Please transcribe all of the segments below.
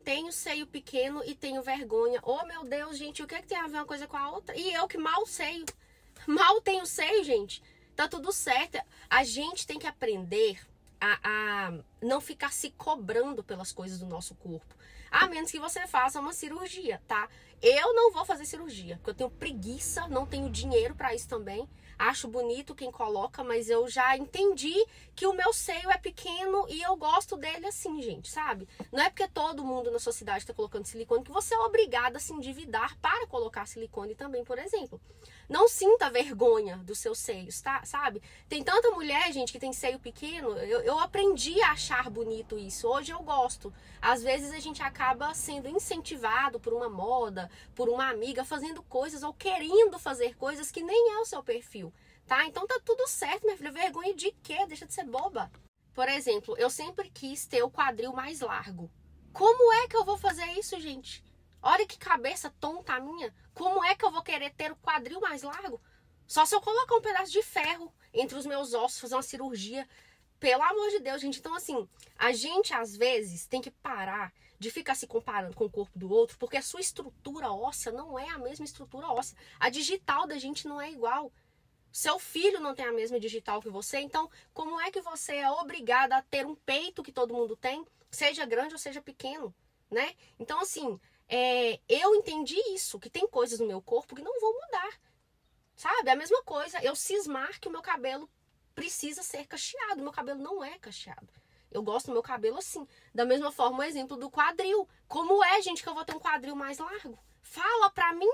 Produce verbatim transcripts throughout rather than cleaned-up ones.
tenho seio pequeno e tenho vergonha. Oh, meu Deus, gente, o que é que tem a ver uma coisa com a outra? E eu que mal seio. Mal tenho seio, gente. Tá tudo certo. A gente tem que aprender a, a não ficar se cobrando pelas coisas do nosso corpo. A menos que você faça uma cirurgia, tá? Eu não vou fazer cirurgia, porque eu tenho preguiça, não tenho dinheiro pra isso também. Acho bonito quem coloca, mas eu já entendi que o meu seio é pequeno e eu gosto dele assim, gente, sabe? Não é porque todo mundo na sociedade tá colocando silicone que você é obrigada a se endividar para colocar silicone também, por exemplo. Não sinta vergonha dos seus seios, tá? Sabe? Tem tanta mulher, gente, que tem seio pequeno. Eu, eu aprendi a achar bonito isso. Hoje eu gosto. Às vezes a gente acaba sendo incentivado por uma moda, por uma amiga, fazendo coisas ou querendo fazer coisas que nem é o seu perfil, tá? Então tá tudo certo, minha filha. Vergonha de quê? Deixa de ser boba. Por exemplo, eu sempre quis ter o quadril mais largo. Como é que eu vou fazer isso, gente? Olha que cabeça tonta a minha. Como é que eu vou querer ter o quadril mais largo? Só se eu colocar um pedaço de ferro entre os meus ossos, fazer uma cirurgia. Pelo amor de Deus, gente. Então, assim, a gente, às vezes, tem que parar de ficar se comparando com o corpo do outro, porque a sua estrutura óssea não é a mesma estrutura óssea. A digital da gente não é igual. Seu filho não tem a mesma digital que você, então, como é que você é obrigada a ter um peito que todo mundo tem, seja grande ou seja pequeno, né? Então, assim... É, eu entendi isso, que tem coisas no meu corpo que não vão mudar, sabe? É a mesma coisa, eu cismar que o meu cabelo precisa ser cacheado, meu cabelo não é cacheado. Eu gosto do meu cabelo assim. Da mesma forma, o exemplo do quadril. Como é, gente, que eu vou ter um quadril mais largo? Fala pra mim.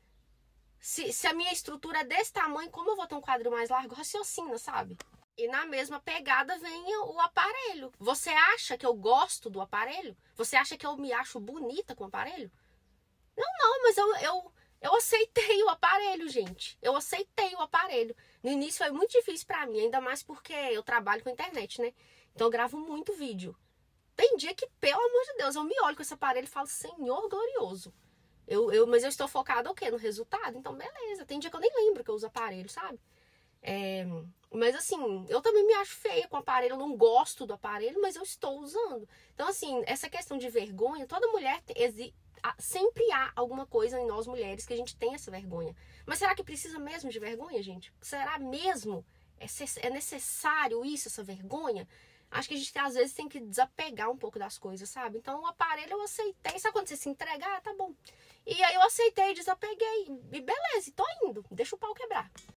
Se, se a minha estrutura é desse tamanho, como eu vou ter um quadril mais largo? Raciocina, sabe? E na mesma pegada vem o aparelho. Você acha que eu gosto do aparelho? Você acha que eu me acho bonita com o aparelho? Não, não, mas eu, eu, eu aceitei o aparelho, gente. Eu aceitei o aparelho. No início foi muito difícil pra mim, ainda mais porque eu trabalho com internet, né? Então eu gravo muito vídeo. Tem dia que, pelo amor de Deus, eu me olho com esse aparelho e falo, Senhor glorioso. Eu, eu, mas eu estou focada o quê? No resultado? Então, beleza. Tem dia que eu nem lembro que eu uso aparelho, sabe? É, mas assim, eu também me acho feia com o aparelho, eu não gosto do aparelho, mas eu estou usando. Então assim, essa questão de vergonha, toda mulher tem, sempre há alguma coisa em nós mulheres que a gente tem essa vergonha. Mas será que precisa mesmo de vergonha, gente? Será mesmo? É necessário isso, essa vergonha? Acho que a gente às vezes tem que desapegar um pouco das coisas, sabe? Então o aparelho eu aceitei, sabe quando você se entregar? Ah, tá bom. E aí eu aceitei, desapeguei, e beleza, tô indo, deixa o pau quebrar.